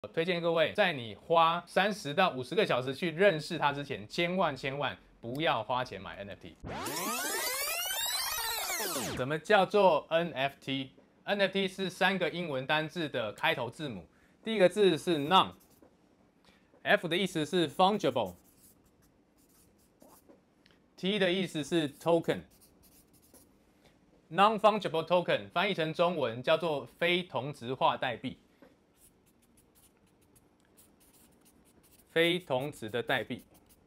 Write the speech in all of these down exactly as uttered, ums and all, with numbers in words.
我推荐各位，在你花三十到五十个小时去认识它之前，千万千万不要花钱买 N F T。什么叫做 N F T？N F T 是三个英文单字的开头字母，第一个字是 non，F 的意思是 fungible，T 的意思是 token。Non-fungible token 翻译成中文叫做非同质化代币。非同质的代币。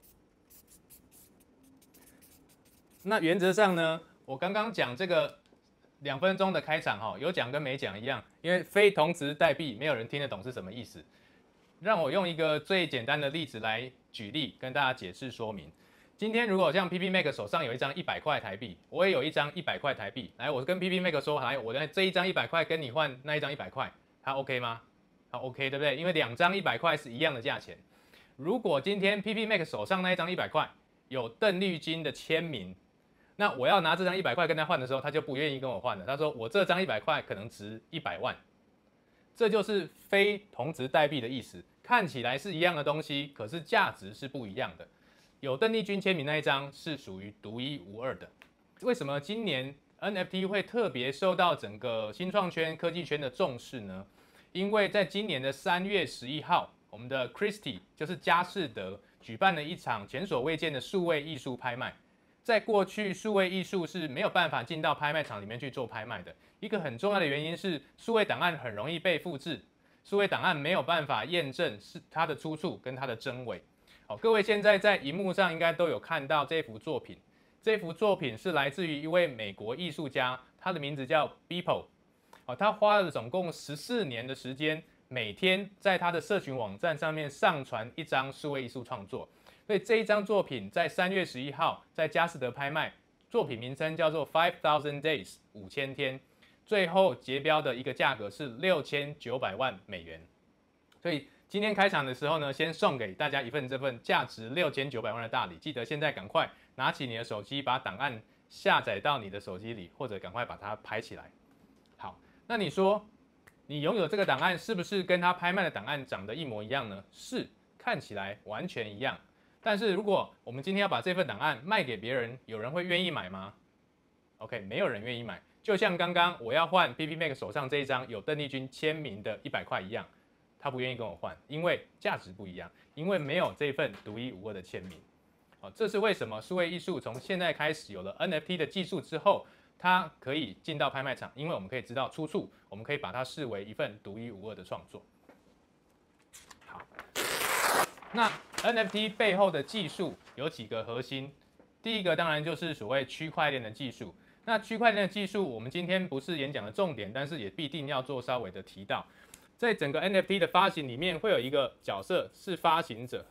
那原则上呢，我刚刚讲这个两分钟的开场哈，有讲跟没讲一样，因为非同质代币没有人听得懂是什么意思。让我用一个最简单的例子来举例，跟大家解释说明。今天如果像 P P Mac 手上有一张一百块台币，我也有一张一百块台币，来，我跟 P P Mac 说，来，我的这一张一百块跟你换那一张一百块，它 OK 吗？它 OK 对不对？因为两张一百块是一样的价钱。如果今天 P P Mac 手上那一张一百块有邓丽君的签名，那我要拿这张一百块跟他换的时候，他就不愿意跟我换了。他说我这张一百块可能值一百万，这就是非同质代币的意思。看起来是一样的东西，可是价值是不一样的。有邓丽君签名那一张是属于独一无二的。为什么今年 N F T 会特别受到整个新创圈、科技圈的重视呢？因为在今年的三月十一号。我们的 Christie 就是佳士得举办了一场前所未见的数位艺术拍卖。在过去，数位艺术是没有办法进到拍卖场里面去做拍卖的。一个很重要的原因是，数位档案很容易被复制，数位档案没有办法验证是它的出处跟它的真伪。好，各位现在在荧幕上应该都有看到这幅作品。这幅作品是来自于一位美国艺术家，他的名字叫 Beeple。好，他花了总共十四年的时间。每天在他的社群网站上面上传一张数位艺术创作，所以这一张作品在三月十一号在佳士得拍卖，作品名称叫做 Five Thousand Days 五千天，最后结标的一个价格是六千九百万美元。所以今天开场的时候呢，先送给大家一份这份价值六千九百万的大礼，记得现在赶快拿起你的手机，把档案下载到你的手机里，或者赶快把它拍起来。好，那你说？你拥有这个档案是不是跟他拍卖的档案长得一模一样呢？是，看起来完全一样。但是如果我们今天要把这份档案卖给别人，有人会愿意买吗 ？OK， 没有人愿意买。就像刚刚我要换 P P Mac 手上这一张有邓丽君签名的一百块一样，他不愿意跟我换，因为价值不一样，因为没有这份独一无二的签名。好，这是为什么数位艺术从现在开始有了 N F T 的技术之后。它可以进到拍卖场，因为我们可以知道出处，我们可以把它视为一份独一无二的创作。好，那 N F T 背后的技术有几个核心，第一个当然就是所谓区块链的技术。那区块链的技术，我们今天不是演讲的重点，但是也必定要做稍微的提到。在整个 N F T 的发行里面，会有一个角色是发行者。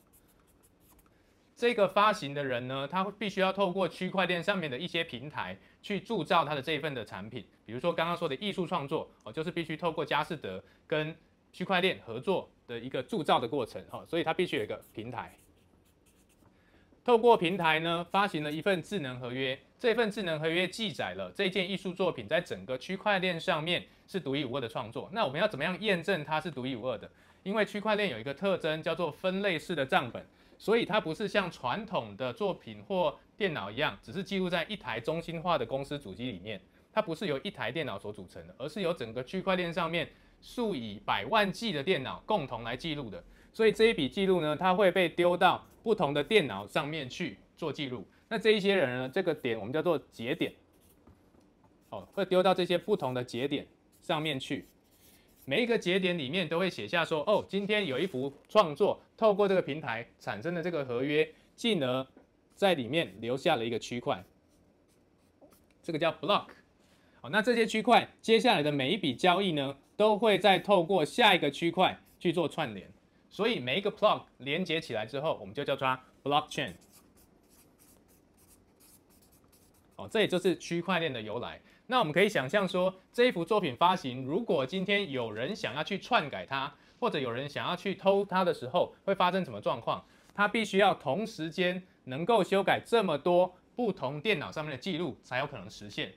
这个发行的人呢，他必须要透过区块链上面的一些平台去铸造他的这一份的产品，比如说刚刚说的艺术创作哦，就是必须透过佳士得跟区块链合作的一个铸造的过程哦，所以它必须有一个平台。透过平台呢，发行了一份智能合约，这份智能合约记载了这件艺术作品在整个区块链上面是独一无二的创作。那我们要怎么样验证它是独一无二的？因为区块链有一个特征叫做分类式的账本。所以它不是像传统的作品或电脑一样，只是记录在一台中心化的公司主机里面。它不是由一台电脑所组成的，而是由整个区块链上面数以百万计的电脑共同来记录的。所以这一笔记录呢，它会被丢到不同的电脑上面去做记录。那这一些人呢，这个点我们叫做节点，哦，会丢到这些不同的节点上面去。每一个节点里面都会写下说，哦，今天有一幅创作透过这个平台产生的这个合约，进而在里面留下了一个区块，这个叫 block。好，那这些区块接下来的每一笔交易呢，都会再透过下一个区块去做串联，所以每一个 block 连接起来之后，我们就叫它 blockchain。哦，这也就是区块链的由来。那我们可以想象说，这一幅作品发行，如果今天有人想要去篡改它，或者有人想要去偷它的时候，会发生什么状况？它必须要同时间能够修改这么多不同电脑上面的记录，才有可能实现。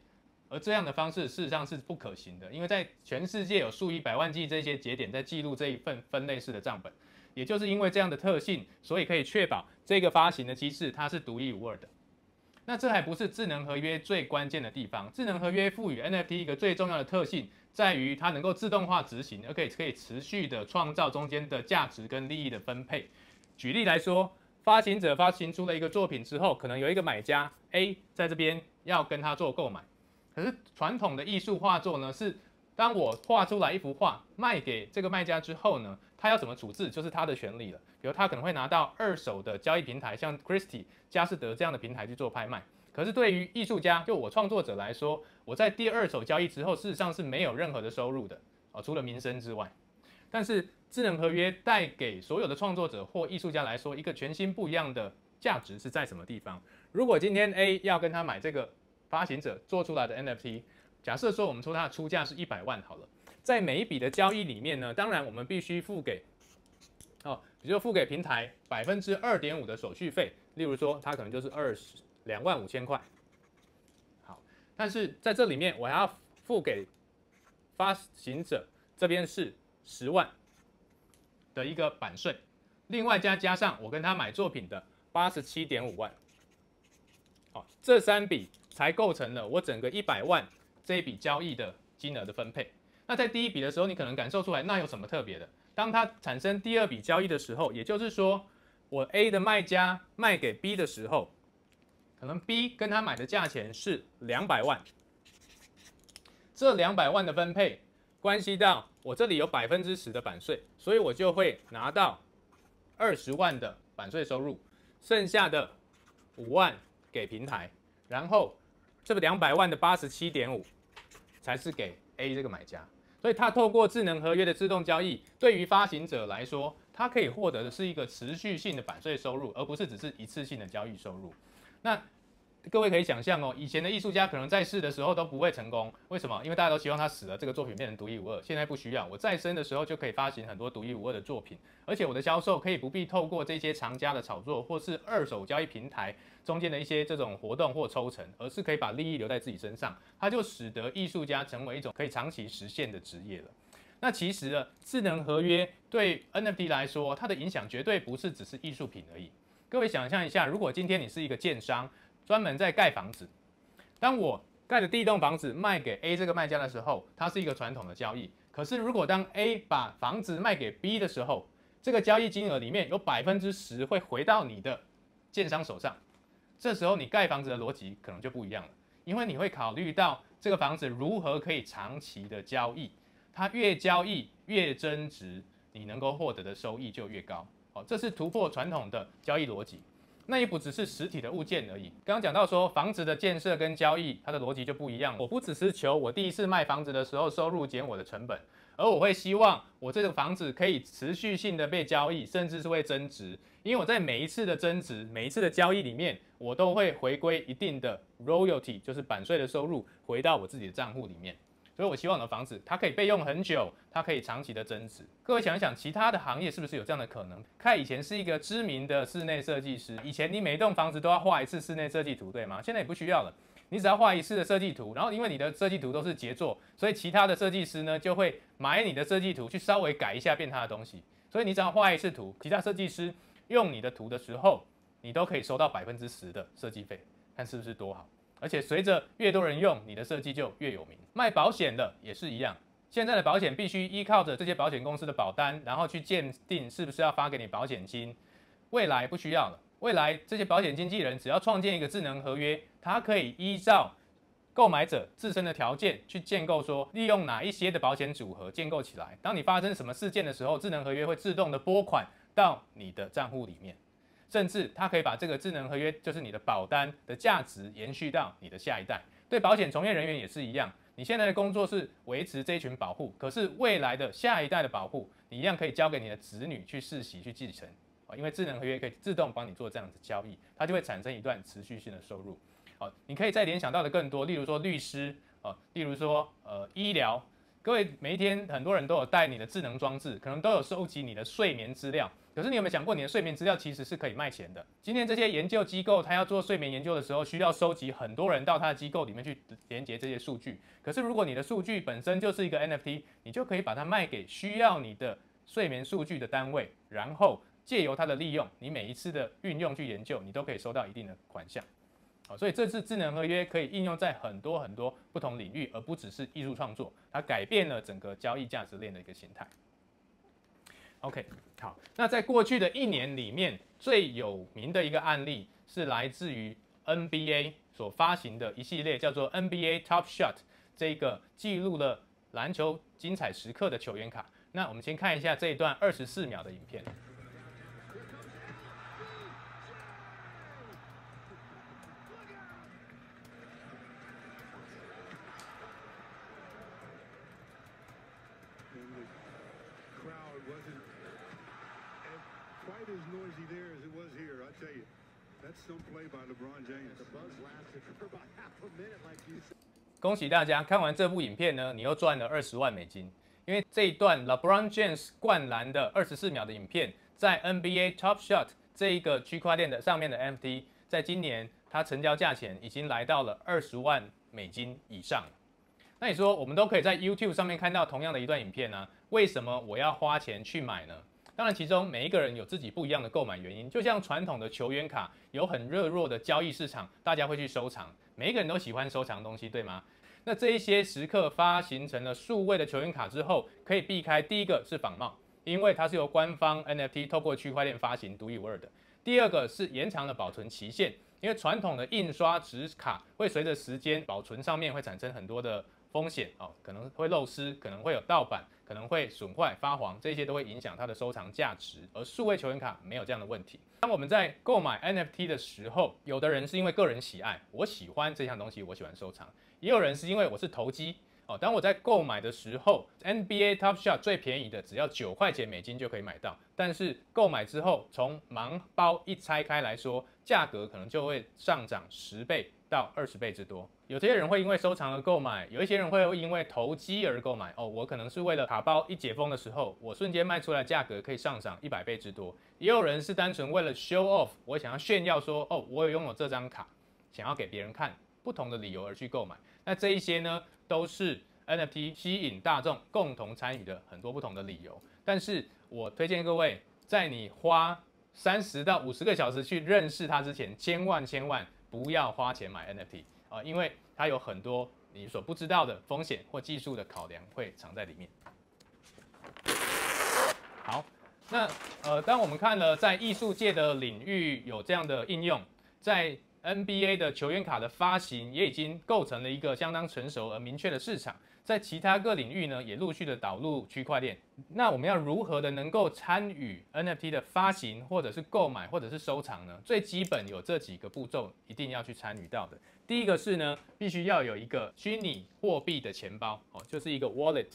而这样的方式事实上是不可行的，因为在全世界有数以百万计这些节点在记录这一份分类式的账本，也就是因为这样的特性，所以可以确保这个发行的机制它是独一无二的。那这还不是智能合约最关键的地方，智能合约赋予 N F T 一个最重要的特性，在于它能够自动化执行，而可以可以持续的创造中间的价值跟利益的分配。举例来说，发行者发行出了一个作品之后，可能有一个买家 A 在这边要跟他做购买。可是传统的艺术画作呢，是当我画出来一幅画卖给这个卖家之后呢，他要怎么处置就是他的权利了。比如他可能会拿到二手的交易平台，像 Christie、佳士得这样的平台去做拍卖。可是对于艺术家，就我创作者来说，我在第二手交易之后，事实上是没有任何的收入的哦，除了民生之外。但是智能合约带给所有的创作者或艺术家来说，一个全新不一样的价值是在什么地方？如果今天 A 要跟他买这个发行者做出来的 N F T， 假设说我们说它的出价是一百万好了，在每一笔的交易里面呢，当然我们必须付给哦，比如说付给平台百分之二点五的手续费，例如说它可能就是二十两万五千块。好，但是在这里面我还要付给发行者这边是十万的一个版税，另外加加上我跟他买作品的八十七点五万。好，这三笔才构成了我整个一百万这一笔交易的金额的分配。那在第一笔的时候，你可能感受出来，那有什么特别的？当它产生第二笔交易的时候，也就是说，我 A 的卖家卖给 B 的时候，可能 B 跟他买的价钱是两百万，这两百万的分配关系到我这里有百分之十的版税，所以我就会拿到二十万的版税收入，剩下的五万给平台，然后这个两百万的八十七点五才是给 A 这个买家。所以它透过智能合约的自动交易，对于发行者来说，它可以获得的是一个持续性的版税收入，而不是只是一次性的交易收入。那各位可以想象哦，以前的艺术家可能在世的时候都不会成功，为什么？因为大家都希望他死了，这个作品变成独一无二。现在不需要，我在生的时候就可以发行很多独一无二的作品，而且我的销售可以不必透过这些藏家的炒作或是二手交易平台中间的一些这种活动或抽成，而是可以把利益留在自己身上，它就使得艺术家成为一种可以长期实现的职业了。那其实呢，智能合约对 N F T 来说，它的影响绝对不是只是艺术品而已。各位想象一下，如果今天你是一个建商，专门在盖房子，当我盖的第一栋房子卖给 A 这个卖家的时候，它是一个传统的交易。可是如果当 A 把房子卖给 B 的时候，这个交易金额里面有百分之十会回到你的建商手上，这时候你盖房子的逻辑可能就不一样了，因为你会考虑到这个房子如何可以长期的交易，它越交易越增值，你能够获得的收益就越高。好，这是突破传统的交易逻辑。那也不只是实体的物件而已。刚刚讲到说，房子的建设跟交易，它的逻辑就不一样。我不只是求我第一次卖房子的时候收入减我的成本，而我会希望我这个房子可以持续性的被交易，甚至是会增值。因为我在每一次的增值、每一次的交易里面，我都会回归一定的 royalty， 就是版税的收入，回到我自己的账户里面。所以我希望我的房子它可以备用很久，它可以长期的增值。各位想一想，其他的行业是不是有这样的可能？看以前是一个知名的室内设计师，以前你每一栋房子都要画一次室内设计图，对吗？现在也不需要了，你只要画一次的设计图，然后因为你的设计图都是杰作，所以其他的设计师呢就会买你的设计图去稍微改一下变他的东西。所以你只要画一次图，其他设计师用你的图的时候，你都可以收到百分之十的设计费，看是不是多好？而且随着越多人用，你的设计就越有名。卖保险的也是一样，现在的保险必须依靠着这些保险公司的保单，然后去鉴定是不是要发给你保险金。未来不需要了，未来这些保险经纪人只要创建一个智能合约，它可以依照购买者自身的条件去建构说，利用哪一些的保险组合建构起来。当你发生什么事件的时候，智能合约会自动的拨款到你的账户里面。甚至它可以把这个智能合约，就是你的保单的价值延续到你的下一代。对保险从业人员也是一样，你现在的工作是维持这一群保护，可是未来的下一代的保护，你一样可以交给你的子女去世袭去继承啊，因为智能合约可以自动帮你做这样子交易，它就会产生一段持续性的收入。好，你可以再联想到的更多，例如说律师啊，例如说呃医疗。 各位每一天很多人都有带你的智能装置，可能都有收集你的睡眠资料。可是你有没有想过，你的睡眠资料其实是可以卖钱的？今天这些研究机构，他要做睡眠研究的时候，需要收集很多人到他的机构里面去连接这些数据。可是如果你的数据本身就是一个 N F T， 你就可以把它卖给需要你的睡眠数据的单位，然后借由它的利用，你每一次的运用去研究，你都可以收到一定的款项。好，所以这次智能合约可以应用在很多很多不同领域，而不只是艺术创作，它改变了整个交易价值链的一个形态。OK， 好，那在过去的一年里面，最有名的一个案例是来自于 N B A 所发行的一系列叫做 N B A Top Shot 这个记录了篮球精彩时刻的球员卡。那我们先看一下这一段二十四秒的影片。 Quite as noisy there as it was here, I tell you. That's some play by LeBron James. The buzz lasted for about half a minute, like you said. 恭喜大家，看完这部影片呢，你又赚了二十万美金。因为这一段 LeBron James 灌篮的二十四秒的影片，在 N B A Top Shot 这一个区块链的上面的 N F T， 在今年它成交价钱已经来到了二十万美金以上了。那你说，我们都可以在 YouTube 上面看到同样的一段影片呢、啊，为什么我要花钱去买呢？当然，其中每一个人有自己不一样的购买原因。就像传统的球员卡有很热络的交易市场，大家会去收藏，每一个人都喜欢收藏东西，对吗？那这一些时刻发行成了数位的球员卡之后，可以避开第一个是仿冒，因为它是由官方 N F T 透过区块链发行独一无二的。第二个是延长了保存期限，因为传统的印刷纸卡会随着时间保存上面会产生很多的风险哦，可能会漏失，可能会有盗版，可能会损坏、发黄，这些都会影响它的收藏价值。而数位球员卡没有这样的问题。当我们在购买 N F T 的时候，有的人是因为个人喜爱，我喜欢这项东西，我喜欢收藏；也有人是因为我是投机。哦，当我在购买的时候 ，N B A Top Shot 最便宜的只要九块钱美金就可以买到，但是购买之后，从盲包一拆开来说，价格可能就会上涨十倍到二十倍之多。有些人会因为收藏而购买，有一些人会因为投机而购买。哦，我可能是为了卡包一解封的时候，我瞬间卖出来价格可以上涨一百倍之多。也有人是单纯为了 show off， 我想要炫耀说，哦，我有拥有这张卡，想要给别人看。不同的理由而去购买，那这一些呢，都是 N F T 吸引大众共同参与的很多不同的理由。但是我推荐各位，在你花三十到五十个小时去认识它之前，千万千万不要花钱买 N F T 啊、呃，因为它有很多你所不知道的风险或技术的考量会藏在里面。好，那呃，当我们看了在艺术界的领域有这样的应用，在N B A 的球员卡的发行也已经构成了一个相当成熟而明确的市场，在其他各领域呢，也陆续的导入区块链。那我们要如何的能够参与 N F T 的发行，或者是购买，或者是收藏呢？最基本有这几个步骤，一定要去参与到的。第一个是呢，必须要有一个虚拟货币的钱包，哦，就是一个 wallet。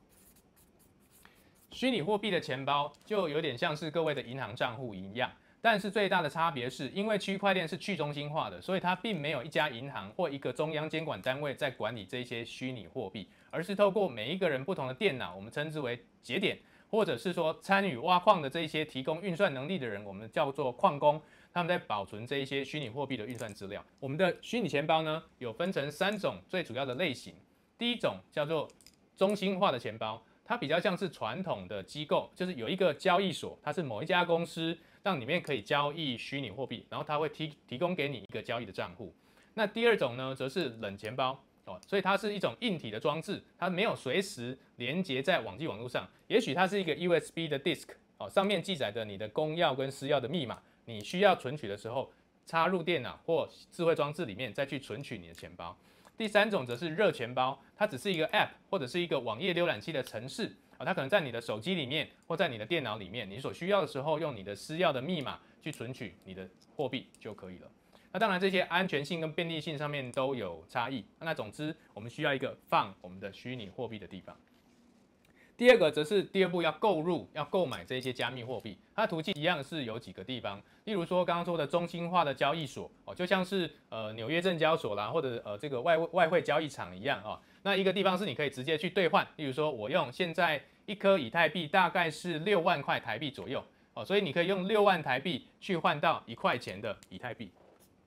虚拟货币的钱包就有点像是各位的银行账户一样。但是最大的差别是，因为区块链是去中心化的，所以它并没有一家银行或一个中央监管单位在管理这些虚拟货币，而是透过每一个人不同的电脑，我们称之为节点，或者是说参与挖矿的这一些提供运算能力的人，我们叫做矿工，他们在保存这一些虚拟货币的运算资料。我们的虚拟钱包呢，有分成三种最主要的类型。第一种叫做中心化的钱包，它比较像是传统的机构，就是有一个交易所，它是某一家公司，让里面可以交易虚拟货币，然后它会提提供给你一个交易的账户。那第二种呢，则是冷钱包哦，所以它是一种硬体的装置，它没有随时连接在网际网络上，也许它是一个 U S B 的 disk 哦，上面记载的你的公钥跟私钥的密码，你需要存取的时候，插入电脑或智慧装置里面再去存取你的钱包。第三种则是热钱包，它只是一个 App 或者是一个网页浏览器的程式啊，它可能在你的手机里面或在你的电脑里面，你所需要的时候用你的私钥的密码去存取你的货币就可以了。那当然这些安全性跟便利性上面都有差异。那总之我们需要一个放我们的虚拟货币的地方。 第二个则是第二步要购入、要购买这些加密货币，它的途径一样是有几个地方，例如说刚刚说的中心化的交易所哦，就像是呃纽约证交所啦，或者呃这个外外汇交易场一样哦。那一个地方是你可以直接去兑换，例如说我用现在一颗以太币大概是六万块台币左右哦，所以你可以用六万台币去换到一块钱的以太币。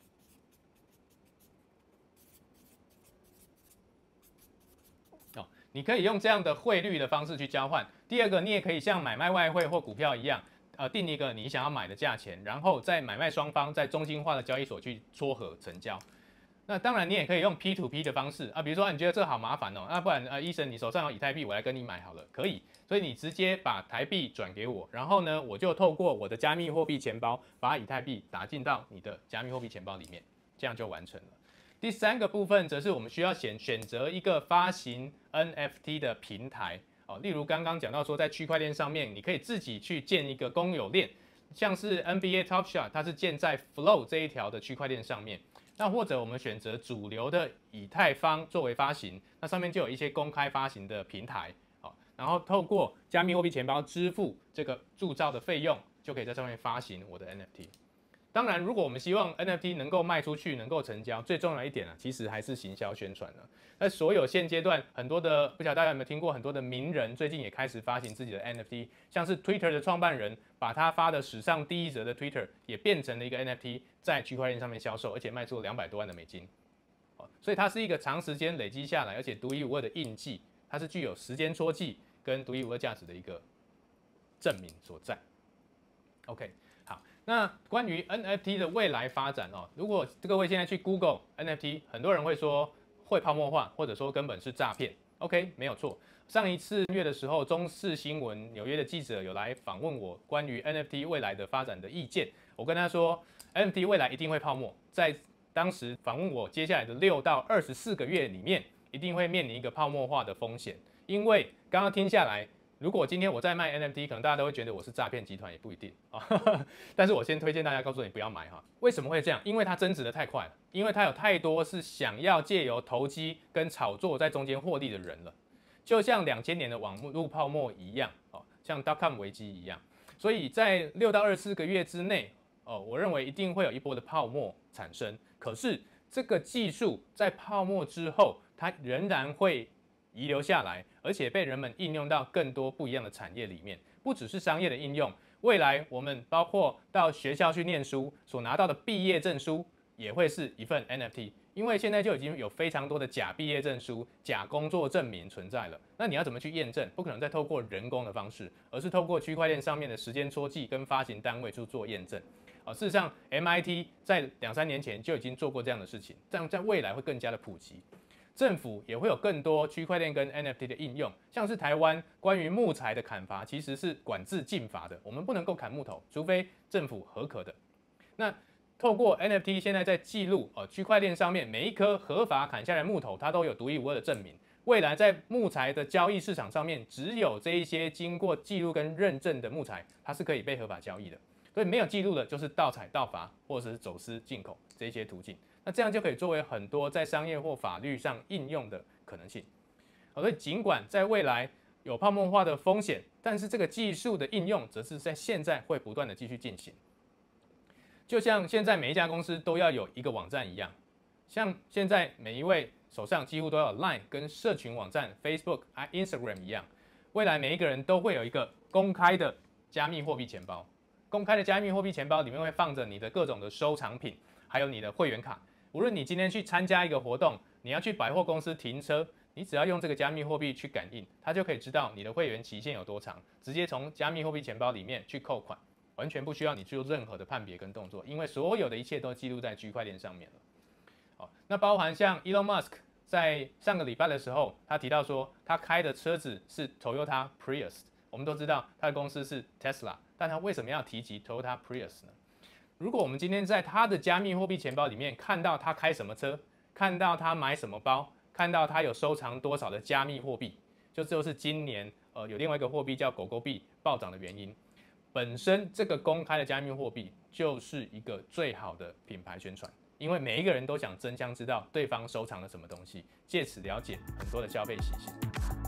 你可以用这样的汇率的方式去交换。第二个，你也可以像买卖外汇或股票一样，呃，定一个你想要买的价钱，然后在买卖双方在中心化的交易所去撮合成交。那当然，你也可以用 P to P 的方式啊，比如说你觉得这好麻烦哦，那不然呃，医生你手上有以太币，我来跟你买好了，可以。所以你直接把台币转给我，然后呢，我就透过我的加密货币钱包把以太币打进到你的加密货币钱包里面，这样就完成了。第三个部分则是我们需要选选择一个发行 N F T 的平台哦，例如刚刚讲到说，在区块链上面，你可以自己去建一个公有链，像是 N B A Top Shot， 它是建在 Flow 这一条的区块链上面。那或者我们选择主流的以太坊作为发行，那上面就有一些公开发行的平台，好，然后透过加密货币钱包支付这个铸造的费用，就可以在上面发行我的 N F T。当然，如果我们希望 N F T 能够卖出去、能够成交，最重要一点啊，其实还是行销宣传了。那所有现阶段很多的，不晓得大家有没有听过，很多的名人最近也开始发行自己的 N F T， 像是 Twitter 的创办人，把他发的史上第一则的 Twitter 也变成了一个 N F T， 在区块链上面销售，而且卖出了两百多万的美金。所以它是一个长时间累积下来，而且独一无二的印记，它是具有时间戳记跟独一无二价值的一个证明所在。OK。那关于 N F T 的未来发展哦，如果各位现在去 Google N F T， 很多人会说会泡沫化，或者说根本是诈骗。OK， 没有错。上一次月的时候，中视新闻纽约的记者有来访问我关于 N F T 未来的发展的意见，我跟他说 N F T 未来一定会泡沫，在当时访问我接下来的六到二十四个月里面，一定会面临一个泡沫化的风险，因为刚刚听下来。如果今天我在卖 N F T， 可能大家都会觉得我是诈骗集团，也不一定啊。但是我先推荐大家，告诉你不要买哈。为什么会这样？因为它增值的太快了，因为它有太多是想要借由投机跟炒作在中间获利的人了，就像两千年的网络泡沫一样，哦，像 dot-com 危机一样。所以在六到二十四个月之内，哦，我认为一定会有一波的泡沫产生。可是这个技术在泡沫之后，它仍然会遗留下来，而且被人们应用到更多不一样的产业里面，不只是商业的应用。未来我们包括到学校去念书所拿到的毕业证书，也会是一份 N F T， 因为现在就已经有非常多的假毕业证书、假工作证明存在了。那你要怎么去验证？不可能再透过人工的方式，而是透过区块链上面的时间戳记跟发行单位去做验证。啊，事实上 M I T 在两三年前就已经做过这样的事情，这样在未来会更加的普及。政府也会有更多区块链跟 N F T 的应用，像是台湾关于木材的砍伐其实是管制禁伐的，我们不能够砍木头，除非政府核可的。那透过 N F T 现在在记录，呃，区块链上面每一棵合法砍下来的木头，它都有独一无二的证明。未来在木材的交易市场上面，只有这一些经过记录跟认证的木材，它是可以被合法交易的。所以没有记录的，就是盗采、盗伐或者是走私进口这一些途径。那这样就可以作为很多在商业或法律上应用的可能性。好，所以尽管在未来有泡沫化的风险，但是这个技术的应用则是在现在会不断的继续进行。就像现在每一家公司都要有一个网站一样，像现在每一位手上几乎都要有 Line 跟社群网站 Facebook、Instagram 一样，未来每一个人都会有一个公开的加密货币钱包。公开的加密货币钱包里面会放着你的各种的收藏品，还有你的会员卡。无论你今天去参加一个活动，你要去百货公司停车，你只要用这个加密货币去感应，它就可以知道你的会员期限有多长，直接从加密货币钱包里面去扣款，完全不需要你做任何的判别跟动作，因为所有的一切都记录在区块链上面了。好，那包含像 Elon Musk 在上个礼拜的时候，他提到说他开的车子是 Toyota Prius， 我们都知道他的公司是 Tesla， 但他为什么要提及 Toyota Prius 呢？如果我们今天在他的加密货币钱包里面看到他开什么车，看到他买什么包，看到他有收藏多少的加密货币，就这就是今年呃有另外一个货币叫狗狗币暴涨的原因。本身这个公开的加密货币就是一个最好的品牌宣传，因为每一个人都想真相知道对方收藏了什么东西，借此了解很多的消费习性。